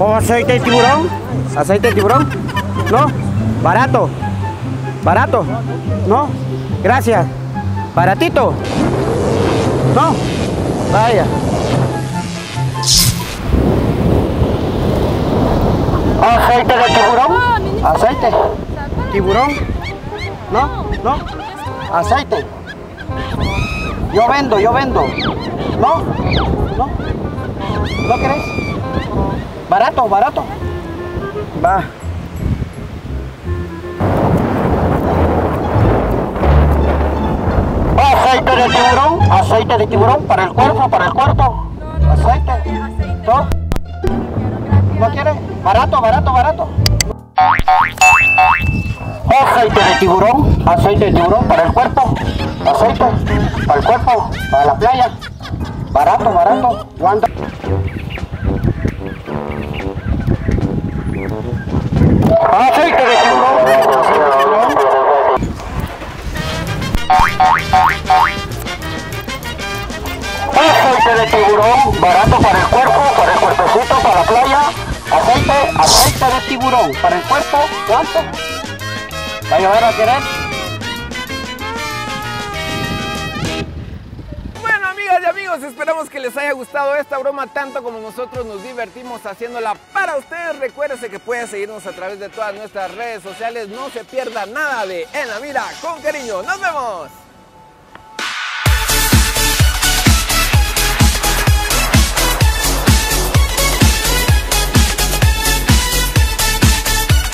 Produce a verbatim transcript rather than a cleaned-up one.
¿O aceite de tiburón? ¿Aceite de tiburón? ¿No? ¿Barato? ¿Barato? ¿No? Gracias. ¿Baratito? ¿No? Vaya. ¿Aceite de tiburón? ¿Aceite? ¿Tiburón? ¿No? ¿No? ¿Aceite? Yo vendo, yo vendo. ¿No? ¿No? ¿No querés? ¿Barato, barato? Va. ¿Aceite de tiburón? ¿Aceite de tiburón? ¿Para el cuerpo? ¿Para el cuerpo? ¿Aceite? ¿No? ¿No quieres? ¿Barato, barato, barato? ¿Aceite de tiburón? ¿Aceite de tiburón? ¿Para el cuerpo? ¿Aceite? ¿Para el cuerpo? ¿Para la playa? ¿Barato, barato? ¿Cuánto? ¿Aceite de tiburón? ¿Aceite de tiburón? ¿Barato para el cuerpo? ¿Para el cuerpecito? ¿Para la playa? ¿Aceite? ¿Aceite de tiburón? ¿Para el cuerpo? ¿Cuánto? ¿Va a llevar a querer? Bueno, amigas y amigos, esperamos que les haya gustado esta broma tanto como nosotros nos divertimos haciéndola para ustedes. Recuérdense que pueden seguirnos a través de todas nuestras redes sociales. No se pierda nada de En la Mira con Cariño. ¡Nos vemos!